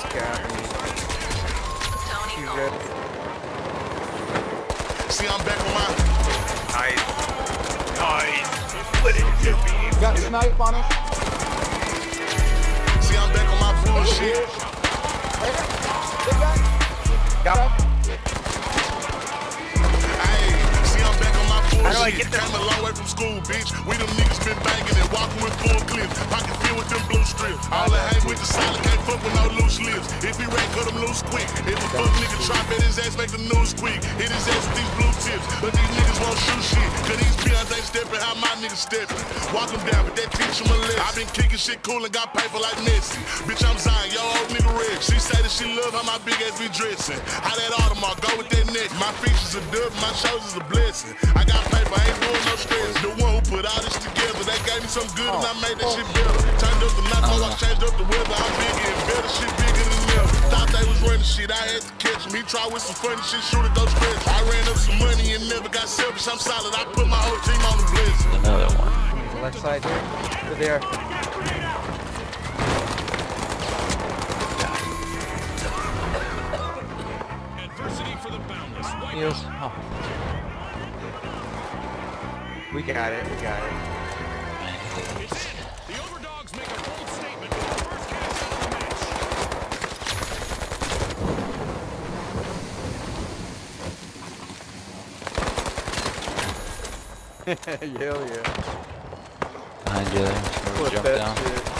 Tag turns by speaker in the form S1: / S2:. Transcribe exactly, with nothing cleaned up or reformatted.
S1: He's capping. He's good.
S2: See, I'm back on my.
S3: Nice. Nice. What it do, baby?
S1: Got snipe on us.
S2: See, I'm back on my bullshit.
S1: Got him.
S2: Hey, see, I'm back on my bullshit.
S3: How do I get there?
S2: Came a long way from school, bitch. We them niggas been banging and walking with full clips. Pocket filled with them blue strips. All that hang with the solid, can't fuck with no loose lips. If he ran, cut him loose quick. If a fuck nigga try, bet his ass make the news quick. Hit his ass with these blue tips. But these niggas won't shoot shit. Cause these peons ain't stepping how my niggas stepping. Walk them down, but that teach him a lesson. I been kicking shit cool and got paper like Messi. Bitch, I'm Zion, yo old nigga red. She say that she love how my big ass be dressing. How that Audemars go with that neck. My features are dub, my shoulders a blessing. I got paper, I ain't doing no stress. The one who put all this together, they gave me some good and I made that shit better. Turned up the night, I changed up the weather. I'm bigger and better, shit bigger than ever. Thought they was running shit, I had to catch him. He tried with some funny shit, shoot at those stretches. I ran up some money and never got selfish. I'm solid, I put my whole team on the blizzard.
S4: Another one.
S1: Left side here. Over there.
S5: Adversity for the boundless. White
S1: Heals. Oh. We got it, we got it.
S5: It's in. The Overdogs make a bold statement with the first catch of the match.
S1: Hell yeah.
S4: Behind you there. Where we
S1: Flip
S4: jump
S1: that
S4: down.
S1: shit.